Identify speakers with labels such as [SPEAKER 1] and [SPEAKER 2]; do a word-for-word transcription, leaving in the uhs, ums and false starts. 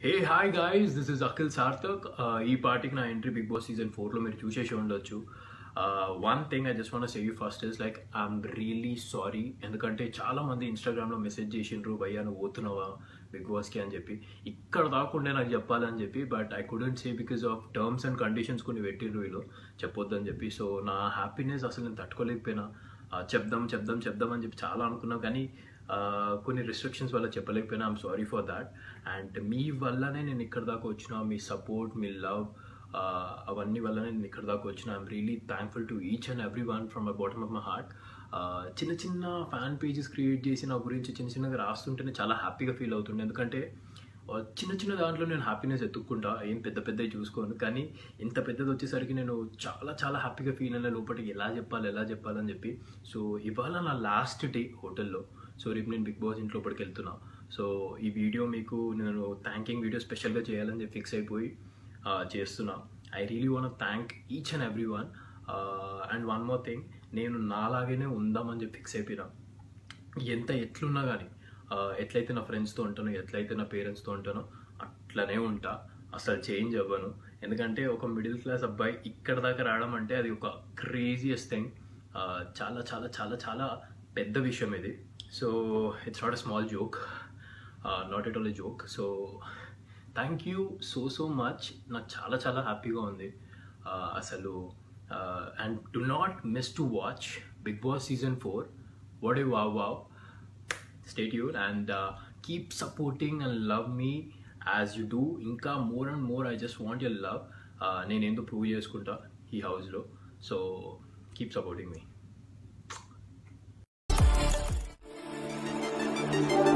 [SPEAKER 1] Hey hi guys, this is Akhil Sarthak. ఈ పార్టీకి నా ఎంట్రీ బిగ్ బాస్ సీజన్ ఫోర్లో మీరు చూసేసి ఉండొచ్చు. One thing I just want say you first is like I'm really sorry. ఎందుకంటే చాలా మంది ఇన్స్టాగ్రామ్లో మెసేజ్ చేసిండ్రు, భయ్యా నువ్వు పోతున్నావా బిగ్ బాస్కి అని చెప్పి. ఇక్కడ దాకుండే నాకు చెప్పాలని చెప్పి, but I couldn't say because of terms and conditions కొన్ని పెట్టిండ్రు వీళ్ళు చెప్పొద్దని చెప్పి. సో నా హ్యాపీనెస్ అసలు నేను తట్టుకోలేకపోయినా. చెప్దాం చెప్దాం చెప్దాం అని చెప్పి చాలా అనుకున్నాం, కానీ కొన్ని రిస్ట్రిక్షన్స్ వల్ల చెప్పలేకపోయినా. I'm sorry for that. And మీ వల్లనే నేను ఇక్కడ దాకా వచ్చిన, మీ సపోర్ట్, మీ లవ్, అవన్నీ వల్లనే నేను ఇక్కడ దాకా వచ్చిన. I'm really thankful to each and every one from my bottom of my heart. చిన్న చిన్న ఫ్యాన్ పేజెస్ క్రియేట్ చేసి నా గురించి చిన్న చిన్నగా రాస్తుంటేనే చాలా హ్యాపీగా ఫీల్ అవుతుండే. ఎందుకంటే చిన్న చిన్న దాంట్లో నేను హ్యాపీనెస్ ఎత్తుక్కుంటా, ఏం పెద్ద పెద్దవి చూసుకోను. కానీ ఇంత పెద్దది వచ్చేసరికి నేను చాలా చాలా హ్యాపీగా ఫీల్ అయినా లోపలికి ఎలా చెప్పాలి ఎలా చెప్పాలని చెప్పి. సో ఇవాళ నా లాస్ట్ డే హోటల్లో. సో రేపు నేను బిగ్ బాస్ ఇంట్లో లోపలికి వెళ్తున్నా. సో ఈ వీడియో మీకు నేను థ్యాంకింగ్ వీడియో స్పెషల్గా చేయాలని చెప్పి ఫిక్స్ అయిపోయి చేస్తున్నా. I really want thank each and every one. And one more thing, నేను నాలాగనే ఉందామని చెప్పి ఫిక్స్ అయిపోయినా. ఎంత ఎట్లున్నా కానీ, ఎట్లయితే నా ఫ్రెండ్స్తో ఉంటానో, ఎట్లయితే నా పేరెంట్స్తో ఉంటానో అట్లనే ఉంటా. అసలు చేంజ్ అవ్వను. ఎందుకంటే ఒక మిడిల్ క్లాస్ అబ్బాయి ఇక్కడ దాకా రావడం అంటే అది ఒక క్రేజియస్ట్ థింగ్. చాలా చాలా చాలా చాలా పెద్ద విషయం ఇది. So it's not a small joke, not at all a joke. So thank you so so much. నాకు చాలా చాలా హ్యాపీగా ఉంది అసలు. And do not miss to watch Bigg Boss season four. What a wow wow. Stay tuned and uh, keep supporting and love me as you do. Inka more and more I just want your love. నేను ఏందో prove చేసుకుంటా ఈ హౌస్లో. So keep supporting మీ.